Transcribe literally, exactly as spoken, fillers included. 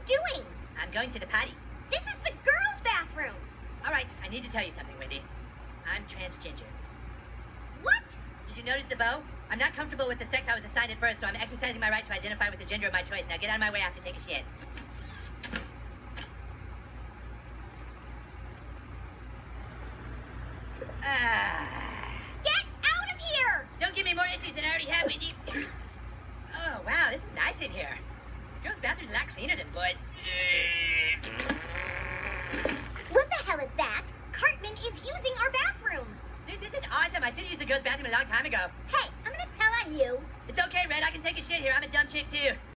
doing? I'm going to the potty. This is the girls' bathroom. All right, I need to tell you something, Wendy. I'm transgender. What? Did you notice the bow? I'm not comfortable with the sex I was assigned at birth, so I'm exercising my right to identify with the gender of my choice. Now get out of my way, I have to take a shit. Ah. Get out of here! Don't give me more issues than I already have, Wendy. Oh, wow, this is nice in here. Girls' bathroom's a lot cleaner than boys'. What the hell is that? Cartman is using our bathroom. Dude, this is awesome. I should have used the girls' bathroom a long time ago. Hey, I'm gonna tell on you. It's okay, Red. I can take a shit here. I'm a dumb chick, too.